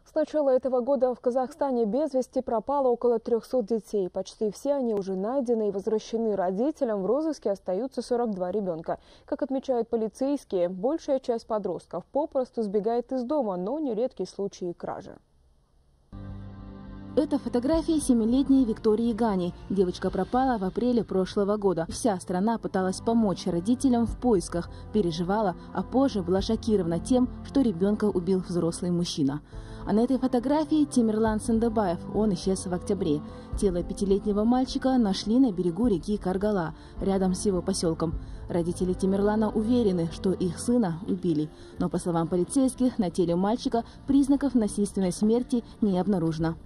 С начала этого года в Казахстане без вести пропало около 300 детей. Почти все они уже найдены и возвращены родителям. В розыске остаются 42 ребенка. Как отмечают полицейские, большая часть подростков попросту сбегает из дома, но нередки случаи кражи. Это фотография 7-летней Виктории Гани. Девочка пропала в апреле прошлого года. Вся страна пыталась помочь родителям в поисках, переживала, а позже была шокирована тем, что ребенка убил взрослый мужчина. А на этой фотографии Тимирлан Сандыбаев. Он исчез в октябре. Тело 5-летнего мальчика нашли на берегу реки Каргала, рядом с его поселком. Родители Тимирлана уверены, что их сына убили. Но, по словам полицейских, на теле мальчика признаков насильственной смерти не обнаружено.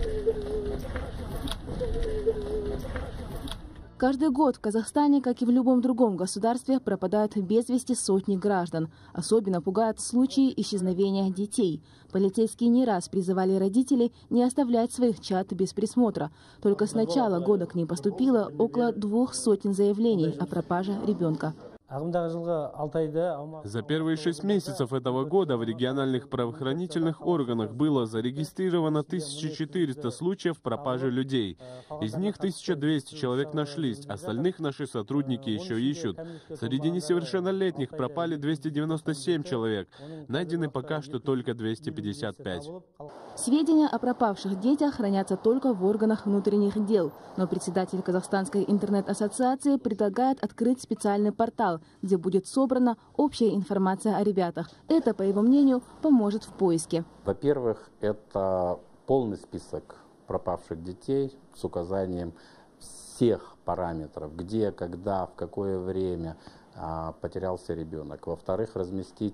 Каждый год в Казахстане, как и в любом другом государстве, пропадают без вести сотни граждан. Особенно пугают случаи исчезновения детей. Полицейские не раз призывали родителей не оставлять своих чад без присмотра. Только с начала года к ним поступило около 200 заявлений о пропаже ребенка. За первые 6 месяцев этого года в региональных правоохранительных органах было зарегистрировано 1400 случаев пропажи людей. Из них 1200 человек нашлись, остальных наши сотрудники еще ищут. Среди несовершеннолетних пропали 297 человек, найдены пока что только 255. Сведения о пропавших детях хранятся только в органах внутренних дел. Но председатель Казахстанской интернет-ассоциации предлагает открыть специальный портал, где будет собрана общая информация о ребятах. Это, по его мнению, поможет в поиске. Во-первых, это полный список пропавших детей с указанием всех параметров, где, когда, в какое время потерялся ребенок. Во-вторых, разместить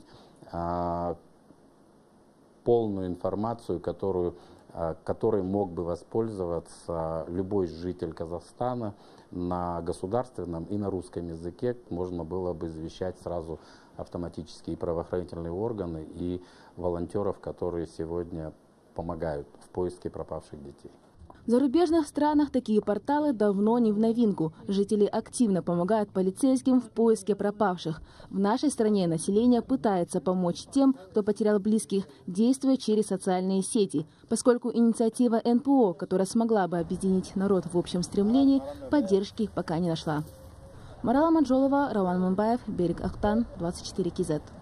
полную информацию, которой мог бы воспользоваться любой житель Казахстана на государственном и на русском языке. Можно было бы извещать сразу автоматически и правоохранительные органы, и волонтеров, которые сегодня помогают в поиске пропавших детей. В зарубежных странах такие порталы давно не в новинку. Жители активно помогают полицейским в поиске пропавших. В нашей стране население пытается помочь тем, кто потерял близких, действуя через социальные сети, поскольку инициатива НПО, которая смогла бы объединить народ в общем стремлении, поддержки пока не нашла. Марала Маджолова, Рауан Мунбаев, Берег Ахтан, 24 КЗ.